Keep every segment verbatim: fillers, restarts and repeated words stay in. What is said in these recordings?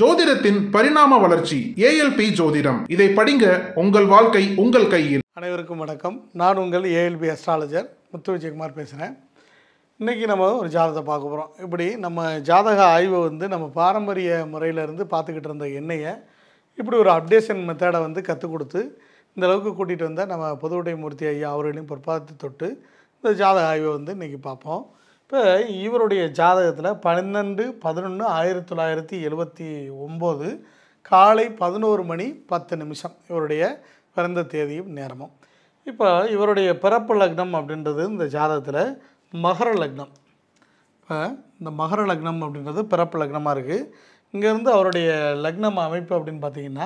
ஜோதிடத்தின் பரிணாம வளர்ச்சி ஏஎல்பி ஜோதிடம். இதை படிங்க, உங்கள் வாழ்க்கை உங்கள் கையில். அனைவருக்கும் வணக்கம். நான் உங்கள் ஏஎல்பி அஸ்ட்ராலஜர் முத்து விஜயகுமார் பேசுகிறேன். இன்றைக்கி நம்ம ஒரு ஜாதகத்தை பார்க்க போகிறோம். இப்படி நம்ம ஜாதக ஆய்வை வந்து நம்ம பாரம்பரிய முறையிலேருந்து பார்த்துக்கிட்டு இருந்த எண்ணெயை இப்படி ஒரு அப்டேஷன் மெத்தடை வந்து கற்றுக் கொடுத்து இந்த அளவுக்கு கூட்டிகிட்டு வந்தால் நம்ம புதுவுடை மூர்த்தி ஐயா அவர்களையும் பொற்பாதத்தை தொட்டு இந்த ஜாதக ஆய்வை வந்து இன்றைக்கி பார்ப்போம். இப்போ இவருடைய ஜாதகத்தில் பன்னெண்டு பதினொன்று ஆயிரத்தி தொள்ளாயிரத்தி எழுபத்தி ஒம்பது காலை பதினோரு மணி பத்து நிமிஷம் இவருடைய பிறந்த தேதியும் நேரமும். இப்போ இவருடைய பிறப்பு லக்னம் அப்படின்றது இந்த ஜாதகத்தில் மகர லக்னம். இப்போ இந்த மகர லக்னம் அப்படின்றது பிறப்பு லக்னமாக இருக்குது. இங்கேருந்து அவருடைய லக்னம் அமைப்பு அப்படின்னு பார்த்திங்கன்னா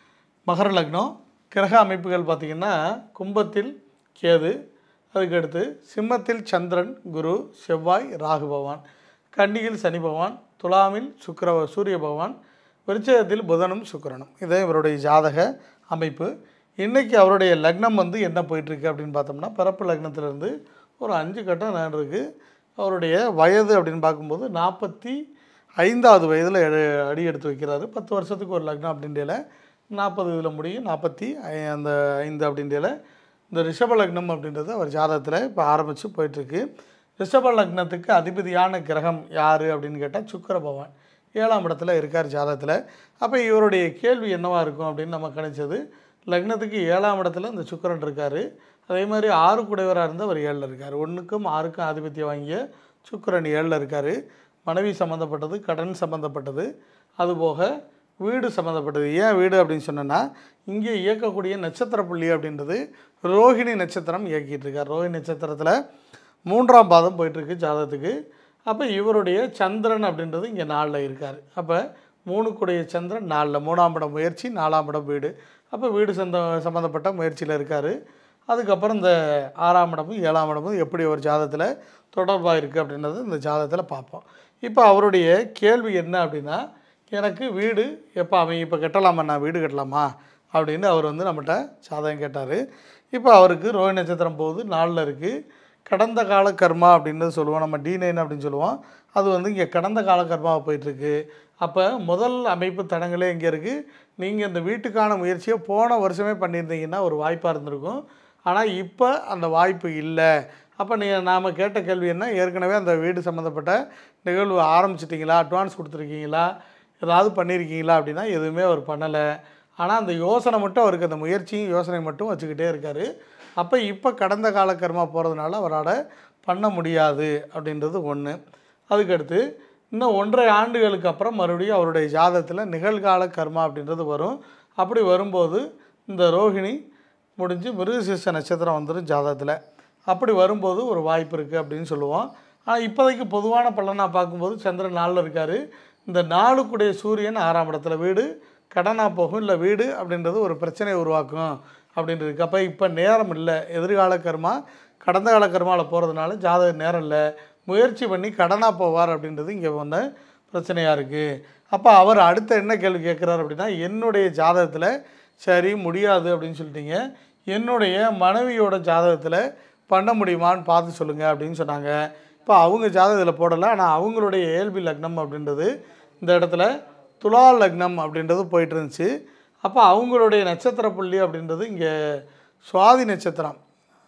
மகர லக்னம் கிரக அமைப்புகள் பார்த்திங்கன்னா கும்பத்தில் கேது, அதுக்கடுத்து சிம்மத்தில் சந்திரன், குரு, செவ்வாய், ராகு பகவான், கன்னியில் சனி பகவான், துலாமில் சுக்கிர சூரிய பகவான், விருச்சிகத்தில் புதனும் சுக்கிரனும். இதே இவருடைய ஜாதக அமைப்பு. இன்றைக்கி அவருடைய லக்னம் வந்து என்ன போயிட்டுருக்கு அப்படின்னு பார்த்தோம்னா பிறப்பு லக்னத்திலேருந்து ஒரு அஞ்சு கட்டம் நான் இருக்குது. அவருடைய வயது அப்படின்னு பார்க்கும்போது நாற்பத்தி ஐந்தாவது வயதில் அடி எடுத்து வைக்கிறாரு. பத்து வருஷத்துக்கு ஒரு லக்னம் அப்படின்றல நாற்பது இதில் முடியும், நாற்பத்தி அந்த ஐந்து அப்படின்றல இந்த ரிஷப லக்னம் அப்படின்றது அவர் ஜாதகத்தில் இப்போ ஆரம்பித்து போயிட்டுருக்கு. ரிஷப லக்னத்துக்கு அதிபதியான கிரகம் யார் அப்படின்னு கேட்டால் சுக்கிர பகவான் ஏழாம் இடத்துல இருக்கார் ஜாதகத்தில். அப்போ இவருடைய கேள்வி என்னவாக இருக்கும் அப்படின்னு நம்ம கணிச்சது, லக்னத்துக்கு ஏழாம் இடத்துல இந்த சுக்கிரன் இருக்கார். அதே மாதிரி ஆறு குடைவராக இருந்து அவர் ஏழில் இருக்கார். ஒன்றுக்கும் ஆறுக்கும் ஆதிபத்தியம் வாங்கிய சுக்கிரன் ஏழில் இருக்கார். மனைவி சம்மந்தப்பட்டது, கடன் சம்மந்தப்பட்டது, அதுபோக வீடு சம்மந்தப்பட்டது. ஏன் வீடு அப்படின்னு சொன்னோன்னா இங்கே இயக்கக்கூடிய நட்சத்திர புள்ளி அப்படின்றது ரோஹிணி நட்சத்திரம் இயக்கிட்டு இருக்கார். ரோஹிணி நட்சத்திரத்தில் மூன்றாம் பாதம் போயிட்டுருக்கு ஜாதகத்துக்கு. அப்போ இவருடைய சந்திரன் அப்படின்றது இங்கே நாலில் இருக்கார். அப்போ மூணுக்குடைய சந்திரன் நாலில், மூணாம் இடம் முயற்சி, நாலாம் இடம் வீடு. அப்போ வீடு சந்த சம்மந்தப்பட்ட முயற்சியில் இருக்கார். அதுக்கப்புறம் இந்த ஆறாம் இடமும் ஏழாம் இடமும் எப்படி ஒரு ஜாதகத்தில் தொடர்பாக இருக்குது அப்படின்றது இந்த ஜாதகத்தில் பார்ப்போம். இப்போ அவருடைய கேள்வி என்ன அப்படின்னா, எனக்கு வீடு எப்போ அவன் இப்போ கட்டலாமா, நான் வீடு கட்டலாமா அப்படின்னு அவர் வந்து நம்மகிட்ட ஜாதகம் கேட்டார். இப்போ அவருக்கு ரோஹிணி நட்சத்திரம் போகுது, நாளில் இருக்குது. கடந்த கால கர்மா அப்படின்றது சொல்லுவோம், நம்ம டி நைன் அப்படின்னு சொல்லுவோம். அது வந்து இங்கே கடந்த கால கர்மாவை போயிட்டுருக்கு. அப்போ முதல் அமைப்பு தடங்களே இங்கே இருக்குது. நீங்கள் இந்த வீட்டுக்கான முயற்சியை போன வருஷமே பண்ணியிருந்தீங்கன்னா ஒரு வாய்ப்பாக இருந்திருக்கும். ஆனால் இப்போ அந்த வாய்ப்பு இல்லை. அப்போ நீங்கள் நாம் கேட்ட கேள்வி என்ன, ஏற்கனவே அந்த வீடு சம்மந்தப்பட்ட நிகழ்வு ஆரம்பிச்சிட்டிங்களா, அட்வான்ஸ் கொடுத்துருக்கீங்களா, ஏதாவது பண்ணியிருக்கீங்களா அப்படின்னா எதுவுமே அவர் பண்ணலை. ஆனால் அந்த யோசனை மட்டும் அவருக்கு, அந்த முயற்சியும் யோசனை மட்டும் வச்சுக்கிட்டே இருக்கார். அப்போ இப்போ கடந்த கால கர்மா போகிறதுனால அவரால் பண்ண முடியாது அப்படின்றது ஒன்று. அதுக்கடுத்து இன்னும் ஒன்றரை ஆண்டுகளுக்கு அப்புறம் மறுபடியும் அவருடைய ஜாதகத்தில் நிகழ்கால கர்மா அப்படின்றது வரும். அப்படி வரும்போது இந்த ரோஹிணி முடிஞ்சு மிருகசீரிஷ நட்சத்திரம் வந்துடும் ஜாதகத்தில். அப்படி வரும்போது ஒரு வாய்ப்பு இருக்குது அப்படின்னு சொல்லுவோம். ஆனால் இப்போதைக்கு பொதுவான பலனாக பார்க்கும்போது சந்திரன் நாளில் இருக்கார். இந்த நாளுக்குடைய சூரியன் ஆறாம் இடத்துல, வீடு கடனாக போகும், இல்லை வீடு அப்படின்றது ஒரு பிரச்சனையை உருவாக்கும் அப்படின்றது. அப்போ இப்போ நேரம் இல்லை, எதிர்கால கர்மா கடந்த கால கர்மாவில் போகிறதுனால ஜாதக நேரம் இல்லை, முயற்சி பண்ணி கடனாக போவார் அப்படின்றது இங்கே வந்து பிரச்சனையாக இருக்குது. அப்போ அவர் அடுத்த என்ன கேள்வி கேட்குறாரு அப்படின்னா, என்னுடைய ஜாதகத்தில் சரி முடியாது அப்படின்னு சொல்லிட்டீங்க, என்னுடைய மனைவியோட ஜாதகத்தில் பண்ண முடியுமான்னு பார்த்து சொல்லுங்கள் அப்படின்னு சொன்னாங்க. இப்போ அவங்க ஜாதகத்தில் போடலை, ஆனால் அவங்களுடைய ஏஎல்பி லக்னம் அப்படின்றது இந்த இடத்துல துலா லக்னம் அப்படின்றது போயிட்டு இருந்துச்சு. அப்போ அவங்களுடைய நட்சத்திர புள்ளி அப்படின்றது இங்கே சுவாதி நட்சத்திரம்,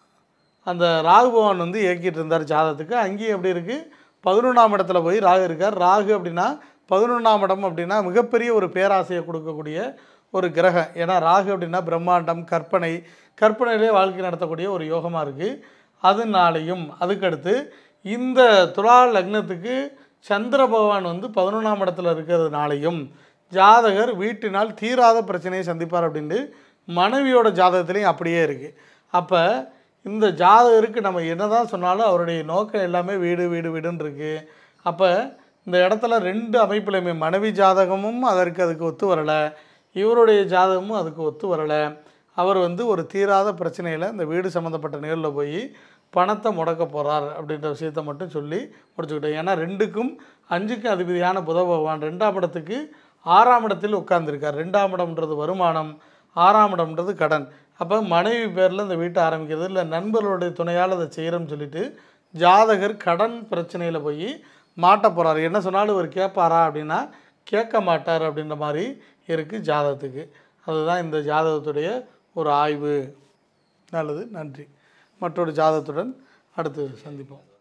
அந்த ராகு பகவான் வந்து இயக்கிட்டு இருந்தார் ஜாதகத்துக்கு. அங்கேயும் எப்படி இருக்குது, பதினொன்றாம் இடத்துல போய் ராகு இருக்கார். ராகு அப்படின்னா பதினொன்றாம் இடம் அப்படின்னா மிகப்பெரிய ஒரு பேராசையை கொடுக்கக்கூடிய ஒரு கிரகம். ஏன்னா ராகு அப்படின்னா பிரம்மாண்டம், கற்பனை, கற்பனையிலே வாழ்க்கை நடத்தக்கூடிய ஒரு யோகமாக இருக்குது. அதனாலையும் அதுக்கடுத்து இந்த துலா லக்னத்துக்கு சந்திர பகவான் வந்து பதினொன்றாம் இடத்துல இருக்கிறதுனாலையும் ஜாதகர் வீட்டினால் தீராத பிரச்சனையை சந்திப்பார் அப்படின்ட்டு மனைவியோட ஜாதகத்துலேயும் அப்படியே இருக்குது. அப்போ இந்த ஜாதகருக்கு நம்ம என்ன தான் சொன்னாலும் அவருடைய நோக்கம் எல்லாமே வீடு வீடு வீடுன்னு இருக்குது. அப்போ இந்த இடத்துல ரெண்டு அமைப்புலையுமே மனைவி ஜாதகமும் அதற்கு அதுக்கு ஒத்து வரலை, இவருடைய ஜாதகமும் அதுக்கு ஒத்து வரலை. அவர் வந்து ஒரு தீராத பிரச்சனையில் இந்த வீடு சம்மந்தப்பட்ட நிகழ்வில் போய் பணத்தை முடக்க போகிறார் அப்படின்ற விஷயத்தை மட்டும் சொல்லி முடிச்சுக்கிட்டோம். ஏன்னா ரெண்டுக்கும் அஞ்சுக்கும் அதிபதியான புத பகவான் ரெண்டாம் இடத்துக்கு ஆறாம் இடத்தில் உட்கார்ந்துருக்கார். ரெண்டாம் இடம்ன்றது வருமானம், ஆறாம் இடம்ன்றது கடன். அப்போ மனைவி பேரில் இந்த வீட்டை ஆரம்பிக்கிறது, இல்லை நண்பர்களுடைய துணையால் அதை செய்கிறோன்னு சொல்லிவிட்டு ஜாதகர் கடன் பிரச்சனையில் போய் மாட்ட போகிறார். என்ன சொன்னாலும் இவர் கேட்பாரா அப்படின்னா கேட்க மாட்டார் அப்படின்ற மாதிரி இருக்குது ஜாதகத்துக்கு. அதுதான் இந்த ஜாதகத்துடைய ஒரு ஆய்வு. நல்லது, நன்றி. மற்றொரு ஜாதகத்துடன் அடுத்து சந்திப்போம்.